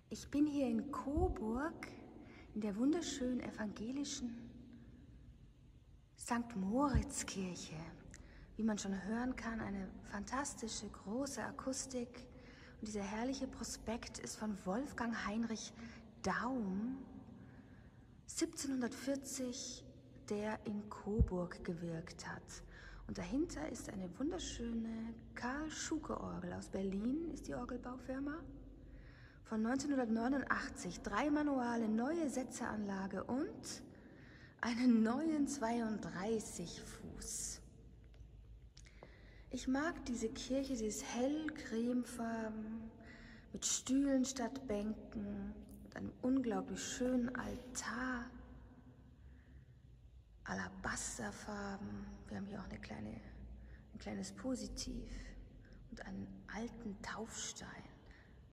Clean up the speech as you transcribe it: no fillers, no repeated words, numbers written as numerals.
Ich bin hier in Coburg in der wunderschönen evangelischen St. Moritz-Kirche. Wie man schon hören kann, eine fantastische, große Akustik. Und dieser herrliche Prospekt ist von Wolfgang Heinrich Daum, 1740, der in Coburg gewirkt hat. Und dahinter ist eine wunderschöne Karl-Schuke-Orgel aus Berlin, ist die Orgelbaufirma. Von 1989, 3 Manuale, neue Setzeranlage und einen neuen 32 Fuß. Ich mag diese Kirche, sie ist hell cremefarben, mit Stühlen statt Bänken, mit einem unglaublich schönen Altar, Alabasterfarben. Wir haben hier auch ein kleines Positiv und einen alten Taufstein.